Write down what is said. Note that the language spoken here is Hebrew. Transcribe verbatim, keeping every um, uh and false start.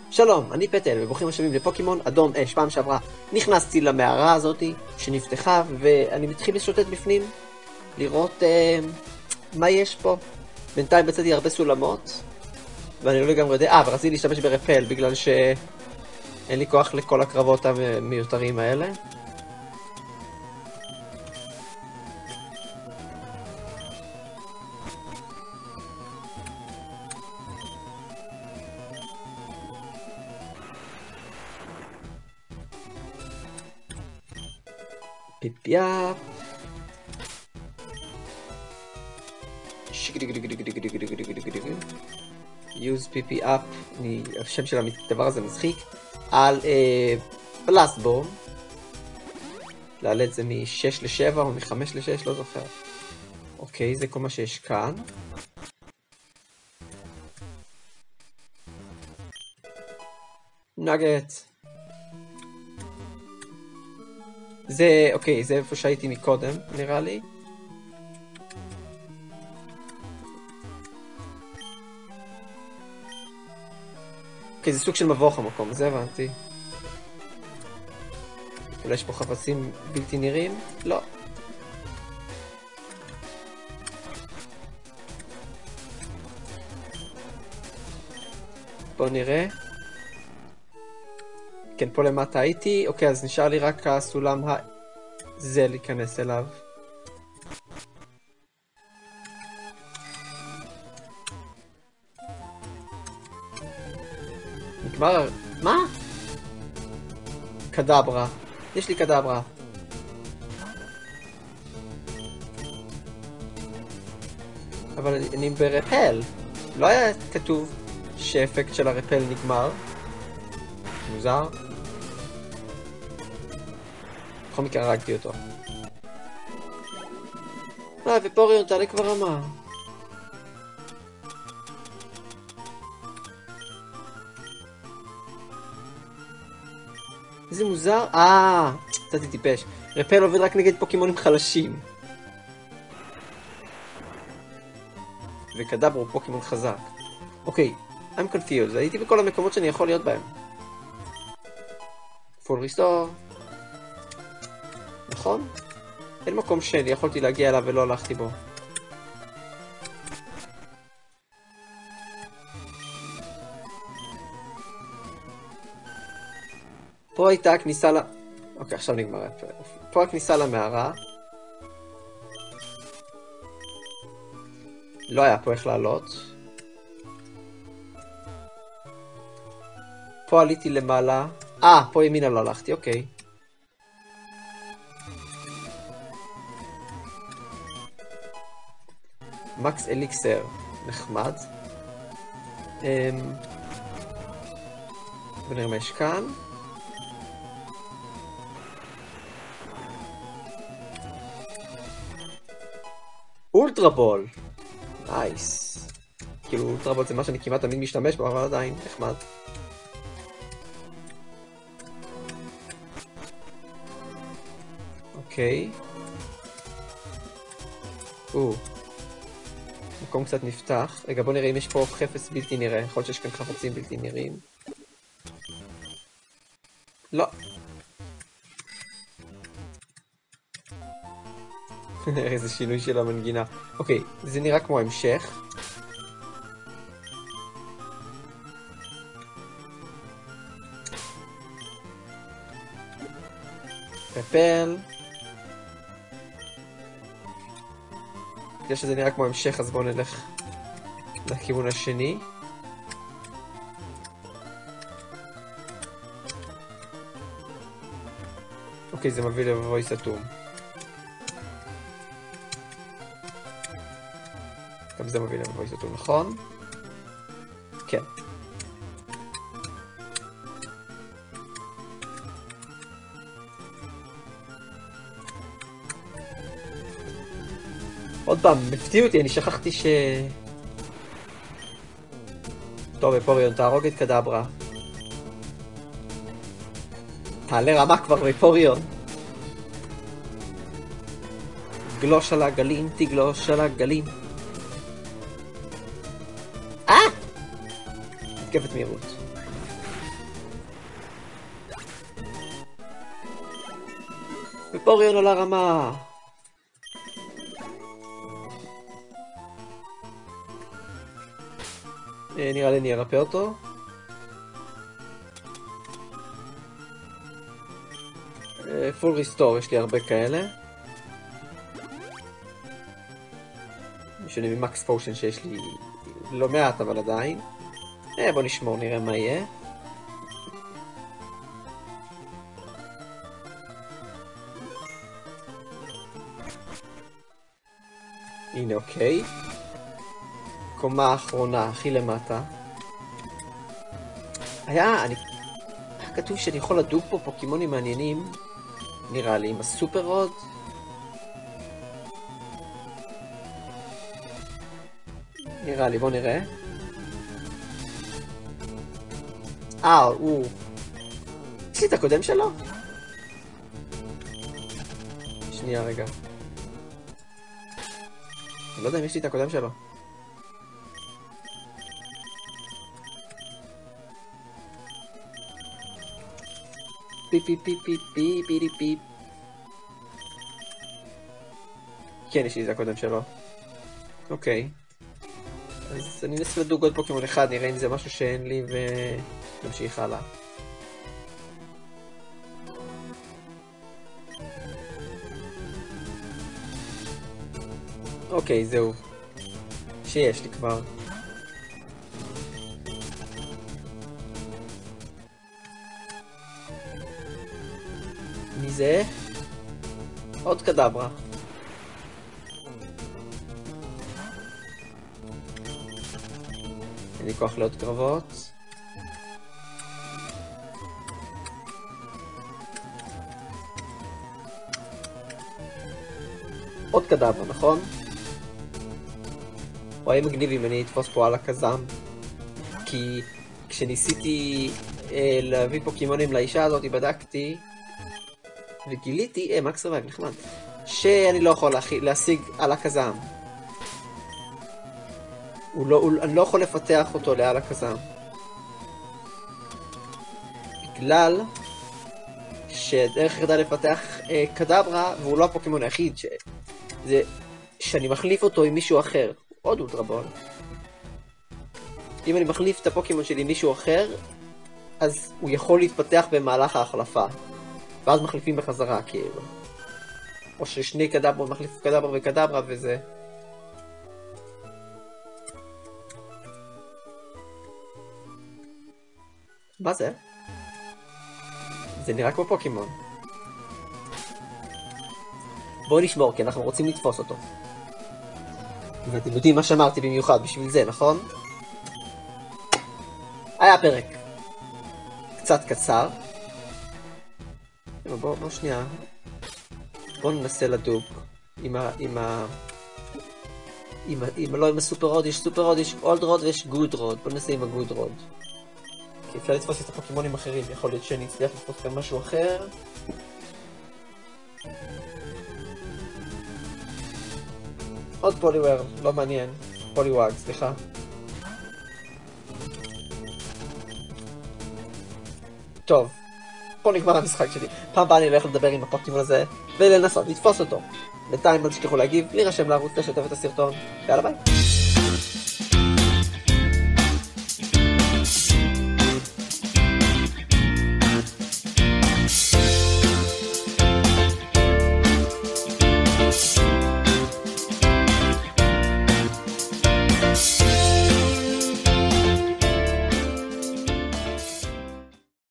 שלום, אני פטל, וברוכים השבים לפוקימון אדום אש. פעם שעברה נכנסתי למערה הזאת שנפתחה, ואני מתחיל לשוטט בפנים, לראות אה, מה יש פה. בינתיים בצאתי הרבה סולמות, ואני לא לגמרי יודע, אה, ורציתי להשתמש ברפל, בגלל שאין לי כוח לכל הקרבות המיותרים האלה. פיפיאפ. use פיפיאפ, השם של הדבר הזה מצחיק, על בלאסטבורן. נעלה את זה מ-שש ל-שבע או מ-חמש ל-שש, לא זוכר. אוקיי, זה כל מה שיש כאן. נגט. זה, אוקיי, זה איפה שהייתי מקודם, נראה לי. אוקיי, זה סוג של מבוך המקום, זה הבנתי. אולי יש פה חפצים בלתי נראים? לא. בואו נראה. כן, פה למטה הייתי. אוקיי, אז נשאר לי רק הסולם הזה להיכנס אליו. נגמר... מה? קדברה. יש לי קדברה. אבל אני ברפל. לא היה כתוב שהאפקט של הרפל נגמר. מוזר. בכל מקרה הרגתי אותו. אה, ופוריון, תעלה כבר רמה. איזה מוזר. אה, קצת טיפש. רפל עובד רק נגד פוקימונים חלשים. וקדברה הוא פוקימון חזק. אוקיי, I'm confused. הייתי בכל המקומות שאני יכול להיות בהם. פול ריסטור. נכון? אין מקום שלי, יכולתי להגיע אליו ולא הלכתי בו. פה הייתה הכניסה ל... אוקיי, עכשיו נגמר. פה הכניסה למערה. לא היה פה איך לעלות. פה עליתי למעלה. אה, פה ימינה לא הלכתי, אוקיי. מקס אליקסר, נחמד. בוא נראה מה יש כאן. אולטרה בול. נייס. כאילו אולטרה בול זה מה שאני כמעט תמיד משתמש בו, אבל עדיין נחמד. אוקיי. או. מקום קצת נפתח. רגע, בוא נראה אם יש פה חפץ בלתי נראה. יכול להיות שיש כאן חפצים בלתי נראים. לא. איזה שינוי של המנגינה. אוקיי, זה נראה כמו המשך. רפל. בגלל שזה נראה כמו המשך, אז בואו נלך לכיוון השני. אוקיי, זה מביא למבוי סתום. גם זה מביא למבוי סתום, נכון? כן. עוד פעם, הפתיעו אותי, אני שכחתי ש... טוב, בפוריון, תהרוג את קדברה. תעלה רמה כבר בפוריון. גלוש על הגלים, תגלוש על הגלים. אה! מתקפת מהירות. פוריון על הרמה! נראה לי אני ארפא אותו. פול ריסטור, יש לי הרבה כאלה. משנה ממקס פושן שיש לי לא מעט, אבל עדיין. בוא נשמור, נראה מה יהיה. הנה, אוקיי. קומה האחרונה, הכי למטה. היה, אני... היה כתוב שאני יכול לדוג פה פוקימונים מעניינים. נראה לי, עם הסופר רוד. נראה לי, בוא נראה. אה, הוא... יש לי את הקודם שלו? שנייה רגע. אני לא יודע אם יש לי את הקודם שלו. פי פי פי פי פי פי פי פי. כן, יש לי את הקודם שלו. אוקיי. אז אני אנסה לדוג עוד פוקימון אחד, נראה אם זה משהו שאין לי ונמשיך הלאה. אוקיי, זהו. שיש לי כבר. מי זה? עוד קדברה. אין לי כוח לעוד קרבות. עוד קדברה, נכון? וואי מגניב אם אני אתפוס פה על הקזם. כי כשניסיתי אה, להביא פוקימונים לאישה הזאת, בדקתי וגיליתי, אה, מקס רבק, נחמד, שאני לא יכול להכי, להשיג על הקזם. הוא לא, הוא, אני לא יכול לפתח אותו לעל הקזם. בגלל שדרך ירדה לפתח אה, קדברה, והוא לא הפוקימון היחיד, ש... זה שאני מחליף אותו עם מישהו אחר. עוד אולטרבול. אם אני מחליף את הפוקימון שלי עם מישהו אחר, אז הוא יכול להתפתח במהלך ההחלפה. ואז מחליפים בחזרה, כאילו. או ששני קדברות מחליפים קדברה וקדברה, וזה... מה זה? זה נראה כמו פוקימון. בואו נשמור, כי אנחנו רוצים לתפוס אותו. ואתם יודעים מה שאמרתי במיוחד בשביל זה, נכון? היה פרק קצת קצר. בואו בוא שנייה. בואו ננסה לדוג עם ה... עם ה... עם ה... עם... לא עם הסופר רוד, יש סופר רוד, יש אולד רוד ויש גוד רוד. בואו ננסה עם הגוד רוד. כי אפשר לתפוס את הפוקימונים אחרים, יכול להיות שאני אצליח לתפוס כאן משהו אחר. עוד פוליוור, לא מעניין. פוליוואג, סליחה. טוב, פה נגמר המשחק שלי. פעם הבאה אני הולך לדבר עם הפוקימון הזה ולנסות לתפוס אותו. בינתיים אל תשכחו להגיב, להירשם לערוץ, לשתף את הסרטון. יאללה ביי.